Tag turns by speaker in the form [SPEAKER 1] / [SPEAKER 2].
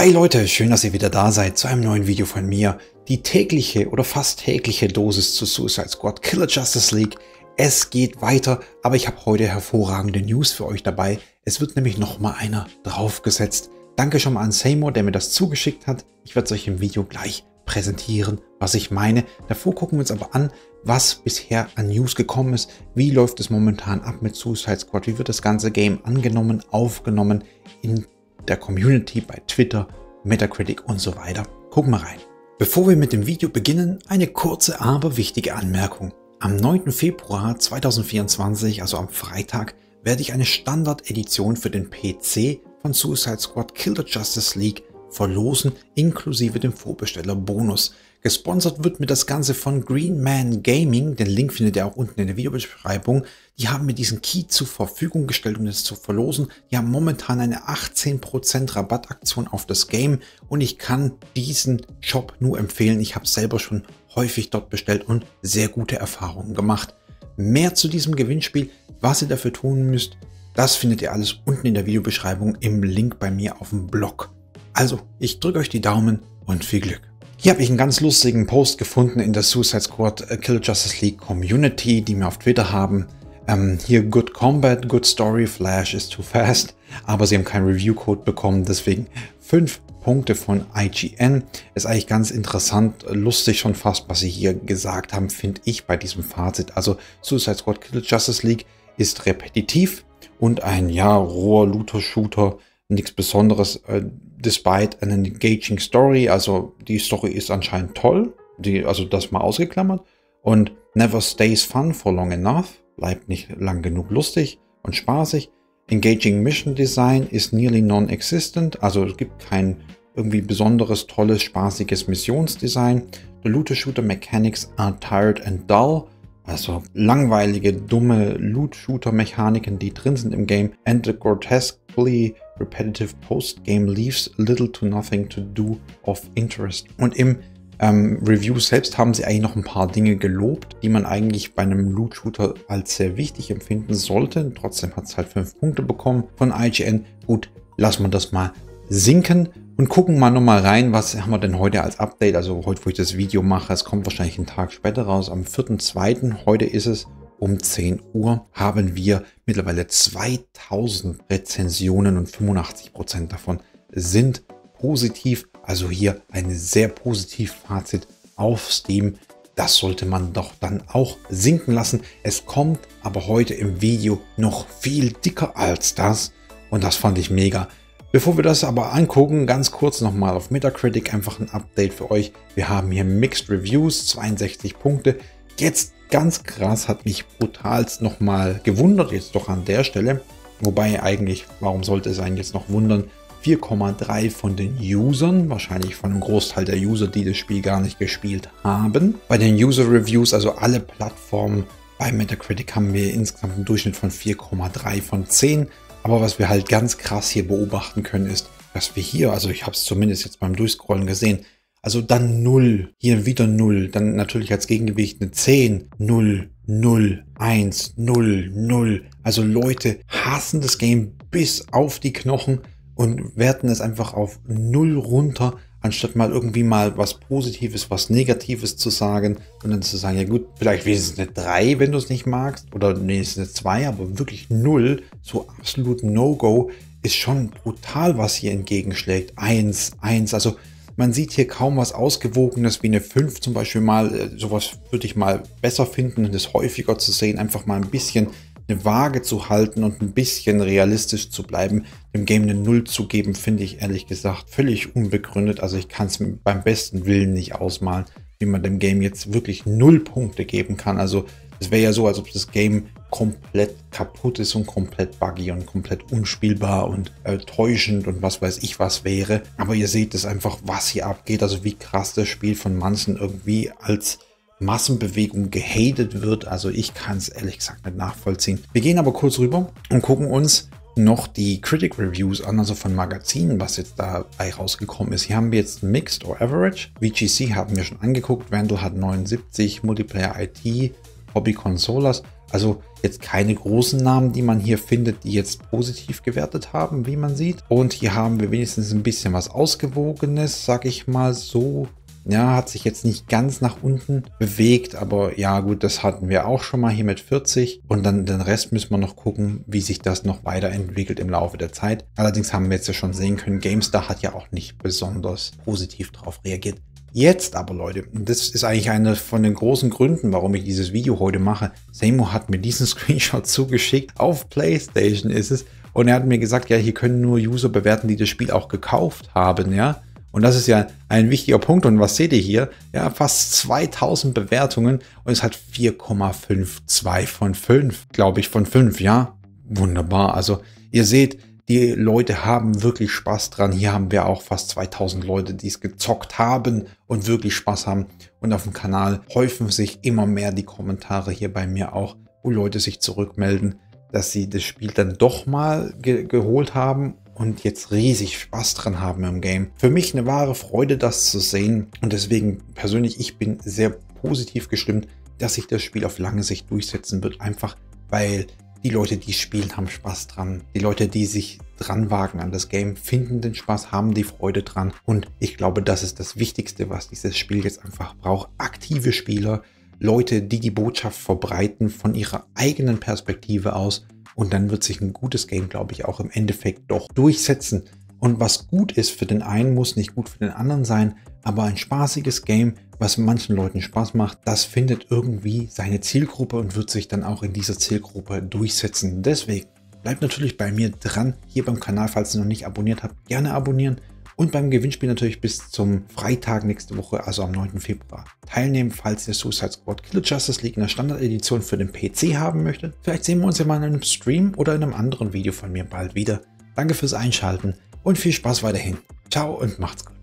[SPEAKER 1] Hi Leute, schön, dass ihr wieder da seid zu einem neuen Video von mir. Die tägliche oder fast tägliche Dosis zu Suicide Squad Killer Justice League. Es geht weiter, aber ich habe heute hervorragende News für euch dabei. Es wird nämlich nochmal einer draufgesetzt. Danke schon mal an Seymour, der mir das zugeschickt hat. Ich werde es euch im Video gleich präsentieren, was ich meine. Davor gucken wir uns aber an, was bisher an News gekommen ist. Wie läuft es momentan ab mit Suicide Squad? Wie wird das ganze Game angenommen, aufgenommen in der Community bei Twitter, Metacritic und so weiter. Gucken wir rein. Bevor wir mit dem Video beginnen, eine kurze, aber wichtige Anmerkung. Am 9. Februar 2024, also am Freitag, werde ich eine Standard-Edition für den PC von Suicide Squad Killer Justice League verlosen, inklusive dem Vorbesteller-Bonus. Gesponsert wird mir das Ganze von Green Man Gaming, den Link findet ihr auch unten in der Videobeschreibung. Die haben mir diesen Key zur Verfügung gestellt, um das zu verlosen. Die haben momentan eine 18% Rabattaktion auf das Game und ich kann diesen Shop nur empfehlen. Ich habe selber schon häufig dort bestellt und sehr gute Erfahrungen gemacht. Mehr zu diesem Gewinnspiel, was ihr dafür tun müsst, das findet ihr alles unten in der Videobeschreibung im Link bei mir auf dem Blog. Also, ich drücke euch die Daumen und viel Glück. Hier habe ich einen ganz lustigen Post gefunden in der Suicide Squad Killer Justice League Community, die wir auf Twitter haben. Hier Good Combat, Good Story, Flash is too fast, aber sie haben keinen Review-Code bekommen, deswegen 5 Punkte von IGN. Ist eigentlich ganz interessant, lustig schon fast, was sie hier gesagt haben, finde ich bei diesem Fazit. Also Suicide Squad Killer Justice League ist repetitiv und ein, ja, roher Looter-Shooter, nichts Besonderes, despite an engaging story, also die Story ist anscheinend toll, also das mal ausgeklammert, und never stays fun for long enough, bleibt nicht lang genug lustig und spaßig. Engaging Mission Design ist nearly non-existent, also es gibt kein irgendwie besonderes, tolles, spaßiges Missionsdesign. The Looter-Shooter Mechanics are tired and dull, also langweilige, dumme Loot-Shooter-Mechaniken, die drin sind im Game. And the grotesquely repetitive post-game leaves little to nothing to do of interest. Und im Review selbst haben sie eigentlich noch ein paar Dinge gelobt, die man eigentlich bei einem Loot-Shooter als sehr wichtig empfinden sollte. Trotzdem hat es halt 5 Punkte bekommen von IGN. Gut, lassen wir das mal sinken und gucken mal nochmal rein, was haben wir denn heute als Update. Also heute, wo ich das Video mache, es kommt wahrscheinlich einen Tag später raus, am 4.2. Heute ist es um 10 Uhr, haben wir mittlerweile 2000 Rezensionen und 85% davon sind positiv. Also hier ein sehr positiv Fazit auf Steam. Das sollte man doch dann auch sinken lassen. Es kommt aber heute im Video noch viel dicker als das und das fand ich mega. Bevor wir das aber angucken, ganz kurz nochmal auf Metacritic einfach ein Update für euch. Wir haben hier Mixed Reviews, 62 Punkte. Jetzt ganz krass, hat mich brutalst nochmal gewundert, jetzt doch an der Stelle. Wobei eigentlich, warum sollte es einen jetzt noch wundern? 4,3 von den Usern, wahrscheinlich von einem Großteil der User, die das Spiel gar nicht gespielt haben. Bei den User Reviews, also alle Plattformen bei Metacritic, haben wir insgesamt einen Durchschnitt von 4,3 von 10. Aber was wir halt ganz krass hier beobachten können, ist, dass wir hier, also ich habe es zumindest jetzt beim Durchscrollen gesehen, also dann 0, hier wieder 0, dann natürlich als Gegengewicht eine 10, 0, 0, 1, 0, 0. Also Leute hassen das Game bis auf die Knochen und werten es einfach auf 0 runter, anstatt mal irgendwie mal was Positives, was Negatives zu sagen und dann zu sagen, ja gut, vielleicht wenigstens eine 3, wenn du es nicht magst, oder wenigstens eine 2, aber wirklich 0, so absolut No-Go, ist schon brutal, was hier entgegenschlägt. 1, 1, also man sieht hier kaum was Ausgewogenes wie eine 5 zum Beispiel mal. Sowas würde ich mal besser finden und das häufiger zu sehen. Einfach mal ein bisschen eine Waage zu halten und ein bisschen realistisch zu bleiben. Dem Game eine 0 zu geben, finde ich ehrlich gesagt völlig unbegründet. Also ich kann es beim besten Willen nicht ausmalen, wie man dem Game jetzt wirklich 0 Punkte geben kann. Also es wäre ja so, als ob das Game komplett kaputt ist und komplett buggy und komplett unspielbar und täuschend und was weiß ich was wäre. Aber ihr seht es einfach, was hier abgeht, also wie krass das Spiel von manchen irgendwie als Massenbewegung gehatet wird. Also ich kann es ehrlich gesagt nicht nachvollziehen. Wir gehen aber kurz rüber und gucken uns noch die Critic Reviews an, also von Magazinen, was jetzt dabei rausgekommen ist. Hier haben wir jetzt Mixed or Average. VGC haben wir schon angeguckt. Vandal hat 79, Multiplayer IT, Hobby Consolers. Also jetzt keine großen Namen, die man hier findet, die jetzt positiv gewertet haben, wie man sieht. Und hier haben wir wenigstens ein bisschen was Ausgewogenes, sag ich mal so. Ja, hat sich jetzt nicht ganz nach unten bewegt, aber ja gut, das hatten wir auch schon mal hier mit 40. Und dann den Rest müssen wir noch gucken, wie sich das noch weiterentwickelt im Laufe der Zeit. Allerdings haben wir jetzt ja schon sehen können, GameStar hat ja auch nicht besonders positiv darauf reagiert. Jetzt aber, Leute, und das ist eigentlich einer von den großen Gründen, warum ich dieses Video heute mache. Seymour hat mir diesen Screenshot zugeschickt. Auf PlayStation ist es. Und er hat mir gesagt, ja, hier können nur User bewerten, die das Spiel auch gekauft haben, ja. Und das ist ja ein wichtiger Punkt. Und was seht ihr hier? Ja, fast 2000 Bewertungen und es hat 4,52 von 5, glaube ich, von 5, ja. Wunderbar. Also ihr seht, die Leute haben wirklich Spaß dran. Hier haben wir auch fast 2000 Leute, die es gezockt haben und wirklich Spaß haben. Und auf dem Kanal häufen sich immer mehr die Kommentare hier bei mir auch, wo Leute sich zurückmelden, dass sie das Spiel dann doch mal geholt haben und jetzt riesig Spaß dran haben im Game. Für mich eine wahre Freude, das zu sehen. Und deswegen persönlich, ich bin sehr positiv gestimmt, dass sich das Spiel auf lange Sicht durchsetzen wird. Einfach weil die Leute, die spielen, haben Spaß dran. Die Leute, die sich dran wagen an das Game, finden den Spaß, haben die Freude dran. Und ich glaube, das ist das Wichtigste, was dieses Spiel jetzt einfach braucht. Aktive Spieler, Leute, die die Botschaft verbreiten von ihrer eigenen Perspektive aus. Und dann wird sich ein gutes Game, glaube ich, auch im Endeffekt doch durchsetzen. Und was gut ist für den einen, muss nicht gut für den anderen sein. Aber ein spaßiges Game, was manchen Leuten Spaß macht, das findet irgendwie seine Zielgruppe und wird sich dann auch in dieser Zielgruppe durchsetzen. Deswegen bleibt natürlich bei mir dran, hier beim Kanal, falls ihr noch nicht abonniert habt, gerne abonnieren. Und beim Gewinnspiel natürlich bis zum Freitag nächste Woche, also am 9. Februar, teilnehmen, falls ihr Suicide Squad Killer Justice League in der Standardedition für den PC haben möchtet. Vielleicht sehen wir uns ja mal in einem Stream oder in einem anderen Video von mir bald wieder. Danke fürs Einschalten und viel Spaß weiterhin. Ciao und macht's gut.